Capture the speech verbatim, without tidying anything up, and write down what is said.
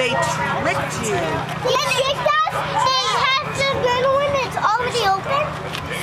They tricked you. They tricked us? They had the good one that's already open?